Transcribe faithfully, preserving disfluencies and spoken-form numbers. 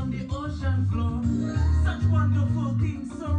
on the ocean floor. Such wonderful things surround